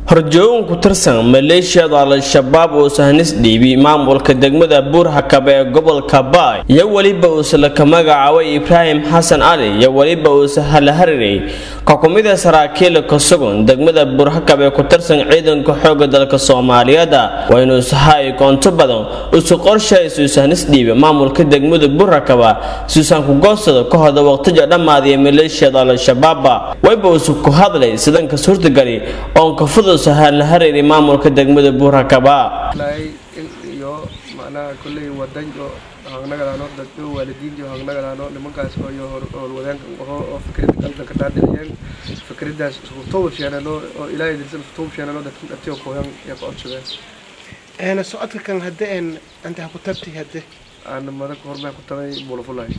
horjoogan ku tirsan maleeshiyada al-shabaab oo sahnis dhiibi maamulka degmada Buur-Hakaba ee gobolka Baay iyo waliba uu sala ka magacaabay Ibrahim Xasan Ali iyo waliba uu sahal hariray xukuumadda saraakiil ka sugan degmada Buur-Hakaba ee ku tirsan ciidanka xoogga dalka Soomaaliyeed waa inuu sahay koonto badan oo soo qorsheeyay sahnis dhiibi maamulka degmada Buur-Hakaba suusan ku goosado ka hada waqtiga dhamaaday maleeshiyada al-shabaab wayba uu ku hadlay sidan ka suurtagali oo ka fudud سهل هريري مامور كدغمده بورحكبا لاي iyo macna kulay wadanka hagnagalano dadka waalidiinta hagnagalano nimankaas oo wadaanka oo fikrad qaldan ka taadiyeen fikradaas soo sheelano oo ilaahay dirsan soo sheelano dadka dadka kooyan ee qorsheeyay ana socodka kan hadeen anta ku tabti hadee aan madag horma ku tabay bulfulay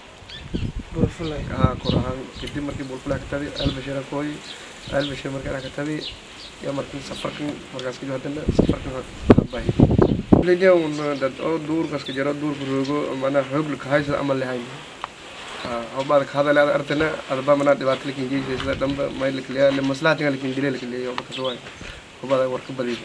quraan kadib markii bulfulay ka tabi albashara kooy albashara markaa ka tabi يا مركز سفركن مركز كده هتنا سفركن باهي ليه داد دور كاس كجرا دور بروجو معنا حقل كهايس عمل لهاي بعد هذا لا أرتنا أربعة مناطق دبات لكن جيش إذا دم ما يلك ليه لمصلحة لكن دليل لكن ليه يوم كسوي وبعد ورك بديل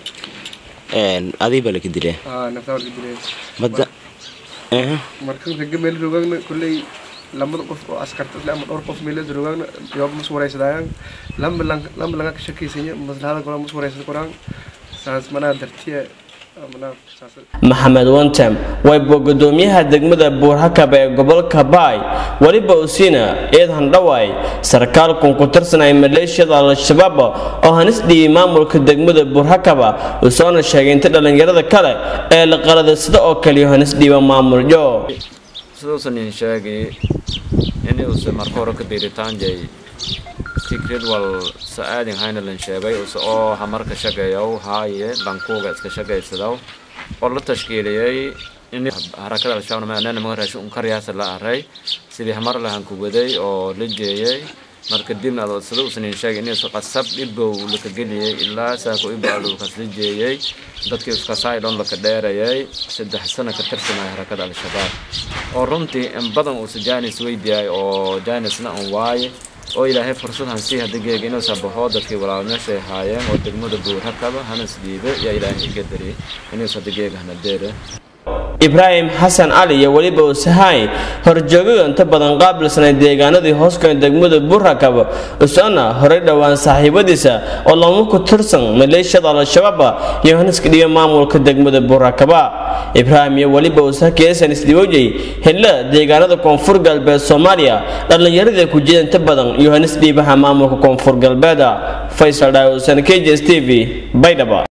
أدي بالك دليل نفتح ورك دليل متى مركز كجمل روجنا كله لما تقف أسكرت لما أرقف ميلاد روجنا يوم مسورة سدايان لما لانك شكي سيني مزلها كلام مسورة سكران ساس منا درتيه منا ساس محمد وانتم ويبقى قدوميها دقمة بورحكبا قبل كباي وليبقى أسينا إيدهن رواي سركالكم كترسنا ماليشيا على الشباب أو هنسدي مامولك دقمة بورحكبا وصونا الشاقين تدلن يرد كلا إلا قرد الصدق كليو هنسدي ومامول جو سوسن شاقي إني وس مركورك بيرتان جاي secret wal saadin hayna lan sheegay oo hamarka shaqeeyo haye bankuga iska shaqeysado oo la tashkiiliyay in harakada al-shabaab ma ma raashin kariyaas la aray sidii hamar lahan ku waday oo la jeeyay marka dibna loo soo sheegay in soo qasab dibbo la ka galiyay ilaa saako ibaado ka soo jeeyay dadkii iska saaydoon la ka dheerayay 3 sano ka tirsanay harakada al-shabaab oo runtii in badan uu sajaanis weydiyay oo jaanisna aan waay oo ilaahay fursad hansi hadeeg inuu sabaxo dadkii walaalnashay haayeen oo degmada Buur-Hakaba hanas diibe ya ilaahay qadari inuu sadeeg hana deere Ibrahim Xasan Ali iyo waliba sahay horjoogan inta badan qaabilsanay deegaanadii hoos ka degmada Buur-Hakaba usana hore dhawaan saaxiibadiisa oo lama ku tirsan maleeshiyada al-shabaab iyo haniska dhiga maamulka degmada Buur-Hakaba Ibrahim iyo waliba sakeesan isdiwajay hela deegaanada koonfur galbeed Soomaaliya dhalinyarada ku jeedin inta badan iyo hanis dhibaha maamulka koonfur galbeed Faisal Daawud KJS TV Baydhabo